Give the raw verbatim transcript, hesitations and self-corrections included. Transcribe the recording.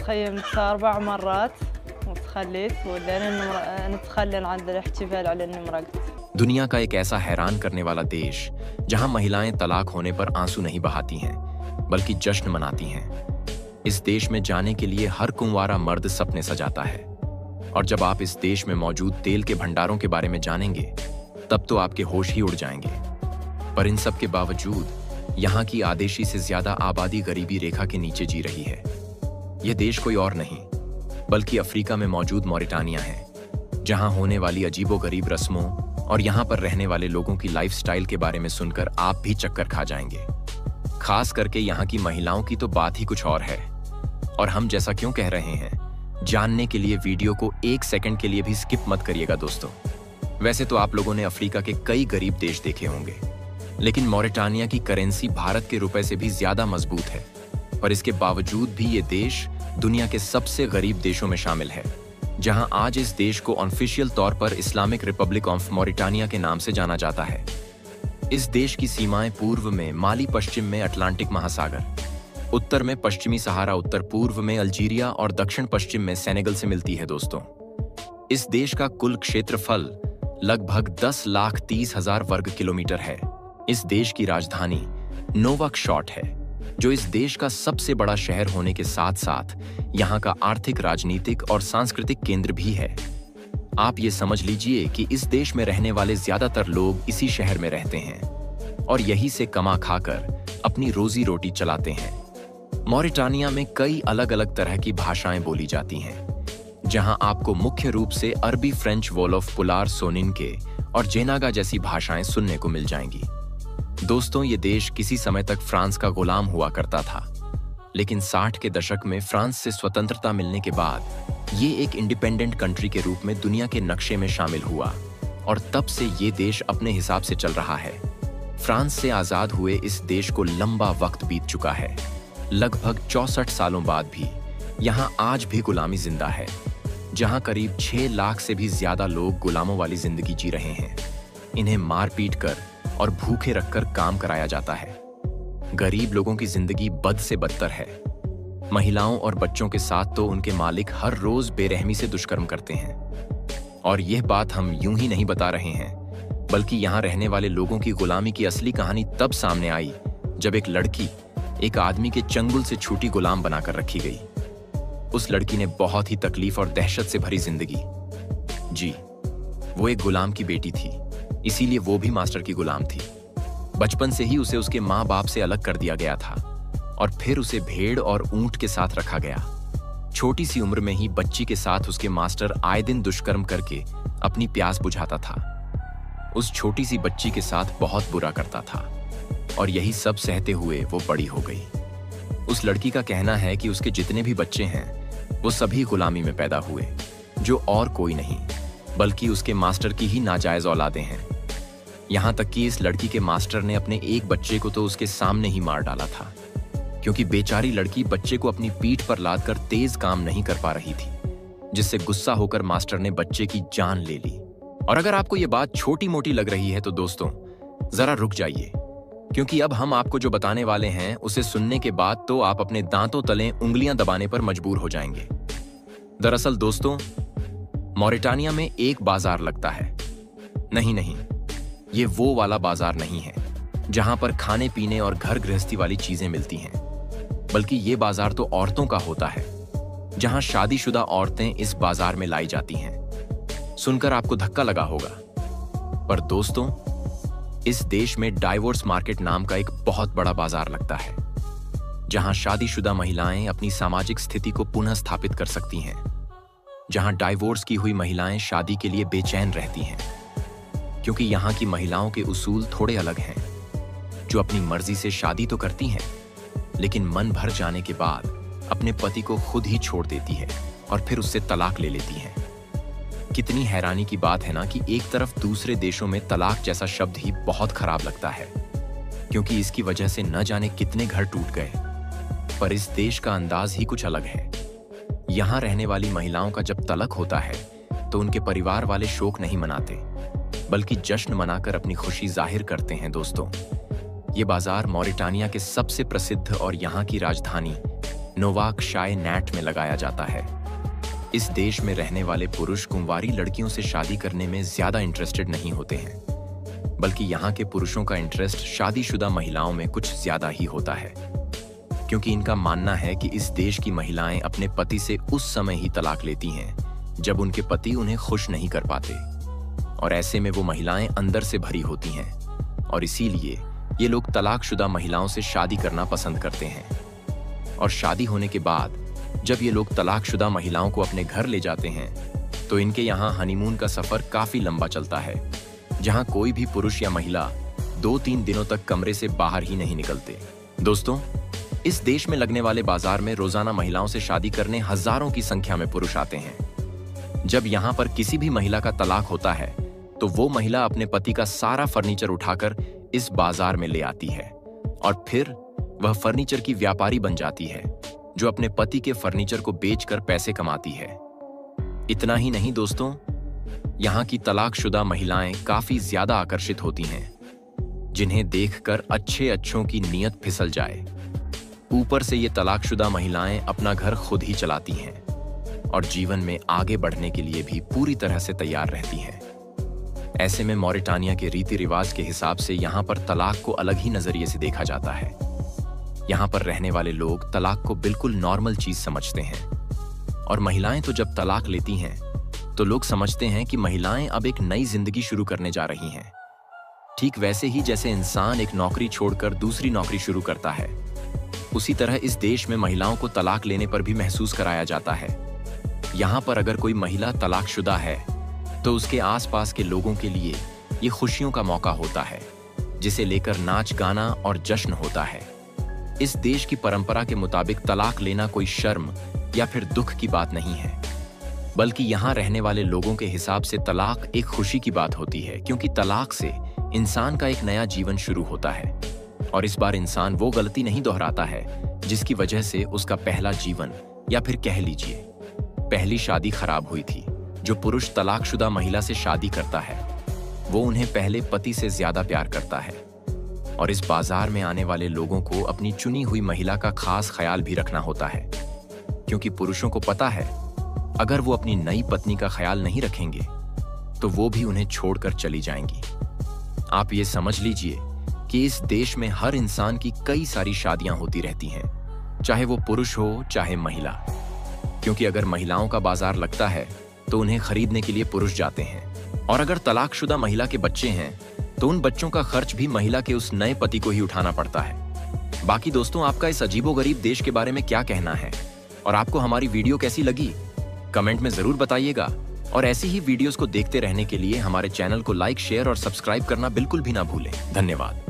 تخيمت أربع مرات وتخليت ولأن نتخلى عن الاحتفال على النمرقت. दुनिया का एक ऐसा हैरान करने वाला देश जहां महिलाएं तलाक होने पर आंसू नहीं बहाती हैं बल्कि जश्न मनाती हैं। इस देश में जाने के लिए हर कुंवारा मर्द सपने सजाता है और जब आप इस देश में मौजूद तेल के भंडारों के बारे में जानेंगे तब तो आपके होश ही उड़ जाएंगे। पर इन सब के बावजूद यहाँ की आधेशी से ज्यादा आबादी गरीबी रेखा के नीचे जी रही है। यह देश कोई और नहीं बल्कि अफ्रीका में मौजूद मॉरिटानिया है, जहां होने वाली अजीबोगरीब रस्मों और यहाँ पर रहने वाले लोगों की लाइफस्टाइल के बारे में सुनकर आप भी चक्कर खा जाएंगे। खास करके यहाँ की महिलाओं की तो बात ही कुछ और है। और हम जैसा क्यों कह रहे हैं, जानने के लिए वीडियो को एक सेकंड के लिए भी स्किप मत करिएगा दोस्तों। वैसे तो आप लोगों ने अफ्रीका के कई गरीब देश देखे होंगे, लेकिन मॉरिटानिया की करेंसी भारत के रुपए से भी ज्यादा मजबूत है। पर इसके बावजूद भी ये देश दुनिया के सबसे गरीब देशों में शामिल है, जहां आज इस देश को ऑफिशियल तौर पर इस्लामिक रिपब्लिक ऑफ मॉरिटानिया के नाम से जाना जाता है। इस देश की सीमाएं पूर्व में माली, पश्चिम में अटलांटिक महासागर, उत्तर में पश्चिमी सहारा, उत्तर पूर्व में अल्जीरिया और दक्षिण पश्चिम में सेनेगल से मिलती है दोस्तों। इस देश का कुल क्षेत्रफल लगभग दस लाख तीस हजार वर्ग किलोमीटर है। इस देश की राजधानी नोवाकशॉट है, जो इस देश का सबसे बड़ा शहर होने के साथ साथ यहाँ का आर्थिक, राजनीतिक और सांस्कृतिक केंद्र भी है। आप ये समझ लीजिए कि इस देश में रहने वाले ज्यादातर लोग इसी शहर में रहते हैं और यहीं से कमा खाकर अपनी रोजी रोटी चलाते हैं। मॉरिटानिया में कई अलग अलग तरह की भाषाएं बोली जाती हैं, जहां आपको मुख्य रूप से अरबी, फ्रेंच, वोलोफ, पुलार, सोनिनके और जेनागा जैसी भाषाएं सुनने को मिल जाएंगी। दोस्तों, ये देश किसी समय तक फ्रांस का गुलाम हुआ करता था, लेकिन साठ के दशक में फ्रांस से स्वतंत्रता मिलने के बाद ये एक इंडिपेंडेंट कंट्री के रूप में दुनिया के नक्शे में शामिल हुआ और तब से ये देश अपने हिसाब से चल रहा है। फ्रांस से आजाद हुए इस देश को लंबा वक्त बीत चुका है। लगभग चौसठ सालों बाद भी यहाँ आज भी गुलामी जिंदा है, जहाँ करीब छह लाख से भी ज्यादा लोग गुलामों वाली जिंदगी जी रहे हैं। इन्हें मार पीट कर और भूखे रखकर काम कराया जाता है। गरीब लोगों की जिंदगी बद से बदतर है। महिलाओं और बच्चों के साथ तो उनके मालिक हर रोज बेरहमी से दुष्कर्म करते हैं। और यह बात हम यूं ही नहीं बता रहे हैं, बल्कि यहाँ रहने वाले लोगों की गुलामी की असली कहानी तब सामने आई जब एक लड़की एक आदमी के चंगुल से छूटी गुलाम बनाकर रखी गई। उस लड़की ने बहुत ही तकलीफ और दहशत से भरी जिंदगी जी। वो एक गुलाम की बेटी थी, इसीलिए वो भी मास्टर की गुलाम थी। बचपन से ही उसे उसके माँ बाप से अलग कर दिया गया था और फिर उसे भेड़ और ऊंट के साथ रखा गया। छोटी सी उम्र में ही बच्ची के साथ उसके मास्टर आए दिन दुष्कर्म करके अपनी प्यास बुझाता था। उस छोटी सी बच्ची के साथ बहुत बुरा करता था और यही सब सहते हुए वो बड़ी हो गई। उस लड़की का कहना है कि उसके जितने भी बच्चे हैं वो सभी गुलामी में पैदा हुए, जो और कोई नहीं बल्कि उसके मास्टर की ही नाजायज औलादें हैं। यहाँ तक कि इस लड़की के मास्टर ने अपने एक बच्चे को तो उसके सामने ही मार डाला था, क्योंकि बेचारी लड़की बच्चे को अपनी पीठ पर लादकर तेज काम नहीं कर पा रही थी, जिससे गुस्सा होकर मास्टर ने बच्चे की जान ले ली। और अगर आपको ये बात छोटी मोटी लग रही है तो दोस्तों जरा रुक जाइए, क्योंकि अब हम आपको जो बताने वाले हैं उसे सुनने के बाद तो आप अपने दांतों तले उंगलियां दबाने पर मजबूर हो जाएंगे। दरअसल दोस्तों, मॉरिटानिया में एक बाजार लगता है। नहीं नहीं, ये वो वाला बाजार नहीं है जहां पर खाने पीने और घर गृहस्थी वाली चीजें मिलती हैं, बल्कि ये बाजार तो औरतों का होता है, जहां शादीशुदा औरतें इस बाजार में लाई जाती हैं। सुनकर आपको धक्का लगा होगा, पर दोस्तों, इस देश में डाइवोर्स मार्केट नाम का एक बहुत बड़ा बाजार लगता है, जहां शादीशुदा महिलाएं अपनी सामाजिक स्थिति को पुनः स्थापित कर सकती हैं, जहां डाइवोर्स की हुई महिलाएं शादी के लिए बेचैन रहती हैं, क्योंकि यहाँ की महिलाओं के उसूल थोड़े अलग हैं, जो अपनी मर्जी से शादी तो करती हैं, लेकिन मन भर जाने के बाद अपने पति को खुद ही छोड़ देती है और फिर उससे तलाक ले लेती हैं। कितनी हैरानी की बात है ना कि एक तरफ दूसरे देशों में तलाक जैसा शब्द ही बहुत खराब लगता है, क्योंकि इसकी वजह से न जाने कितने घर टूट गए, पर इस देश का अंदाज ही कुछ अलग है। यहाँ रहने वाली महिलाओं का जब तलाक होता है तो उनके परिवार वाले शोक नहीं मनाते, बल्कि जश्न मनाकर अपनी खुशी जाहिर करते हैं। दोस्तों, ये बाजार मॉरिटानिया के सबसे प्रसिद्ध और यहाँ की राजधानी नोवाक शाय नैट में लगाया जाता है। इस देश में रहने वाले पुरुष कुंवारी लड़कियों से शादी करने में ज्यादा इंटरेस्टेड नहीं होते हैं, बल्कि यहाँ के पुरुषों का इंटरेस्ट शादीशुदा महिलाओं में कुछ ज्यादा ही होता है, क्योंकि इनका मानना है कि इस देश की महिलाएं अपने पति से उस समय ही तलाक लेती हैं जब उनके पति उन्हें खुश नहीं कर पाते, और ऐसे में वो महिलाएं अंदर से भरी होती हैं, और इसीलिए ये लोग तलाकशुदा महिलाओं से शादी करना पसंद करते हैं। और शादी होने के बाद जब ये लोग तलाकशुदा महिलाओं को अपने घर ले जाते हैं तो इनके यहाँ हनीमून का सफर काफी लंबा चलता है, जहाँ कोई भी पुरुष या महिला दो तीन दिनों तक कमरे से बाहर ही नहीं निकलते। दोस्तों, इस देश में लगने वाले बाजार में रोजाना महिलाओं से शादी करने हजारों की संख्या में पुरुष आते हैं। जब यहाँ पर किसी भी महिला का तलाक होता है तो वो महिला अपने पति का सारा फर्नीचर उठाकर इस बाजार में ले आती है, और फिर वह फर्नीचर की व्यापारी बन जाती है जो अपने पति के फर्नीचर को बेचकर पैसे कमाती है। इतना ही नहीं दोस्तों, यहाँ की तलाकशुदा महिलाएं काफी ज्यादा आकर्षित होती हैं, जिन्हें देखकर अच्छे अच्छों की नीयत फिसल जाए। ऊपर से ये तलाकशुदा महिलाएं अपना घर खुद ही चलाती हैं और जीवन में आगे बढ़ने के लिए भी पूरी तरह से तैयार रहती हैं। ऐसे में मॉरिटानिया के रीति रिवाज के हिसाब से यहाँ पर तलाक को अलग ही नजरिए से देखा जाता है। यहाँ पर रहने वाले लोग तलाक को बिल्कुल नॉर्मल चीज समझते हैं, और महिलाएं तो जब तलाक लेती हैं तो लोग समझते हैं कि महिलाएं अब एक नई जिंदगी शुरू करने जा रही हैं। ठीक वैसे ही जैसे इंसान एक नौकरी छोड़कर दूसरी नौकरी शुरू करता है, उसी तरह इस देश में महिलाओं को तलाक लेने पर भी महसूस कराया जाता है। यहाँ पर अगर कोई महिला तलाकशुदा है तो उसके आसपास के लोगों के लिए ये खुशियों का मौका होता है, जिसे लेकर नाच गाना और जश्न होता है। इस देश की परंपरा के मुताबिक तलाक लेना कोई शर्म या फिर दुख की बात नहीं है, बल्कि यहाँ रहने वाले लोगों के हिसाब से तलाक एक खुशी की बात होती है, क्योंकि तलाक से इंसान का एक नया जीवन शुरू होता है, और इस बार इंसान वो गलती नहीं दोहराता है जिसकी वजह से उसका पहला जीवन या फिर कह लीजिए पहली शादी खराब हुई थी। जो पुरुष तलाकशुदा महिला से शादी करता है वो उन्हें पहले पति से ज्यादा प्यार करता है, और इस बाजार में आने वाले लोगों को अपनी चुनी हुई महिला का खास ख्याल भी रखना होता है, क्योंकि पुरुषों को पता है अगर वो अपनी नई पत्नी का ख्याल नहीं रखेंगे तो वो भी उन्हें छोड़कर चली जाएंगी। आप ये समझ लीजिए कि इस देश में हर इंसान की कई सारी शादियां होती रहती हैं, चाहे वो पुरुष हो चाहे महिला, क्योंकि अगर महिलाओं का बाजार लगता है तो उन्हें खरीदने के लिए पुरुष जाते हैं, और अगर तलाकशुदा महिला के बच्चे हैं तो उन बच्चों का खर्च भी महिला के उस नए पति को ही उठाना पड़ता है। बाकी दोस्तों, आपका इस अजीबोगरीब देश के बारे में क्या कहना है, और आपको हमारी वीडियो कैसी लगी कमेंट में जरूर बताइएगा। और ऐसी ही वीडियोस को देखते रहने के लिए हमारे चैनल को लाइक, शेयर और सब्सक्राइब करना बिल्कुल भी ना भूलें। धन्यवाद।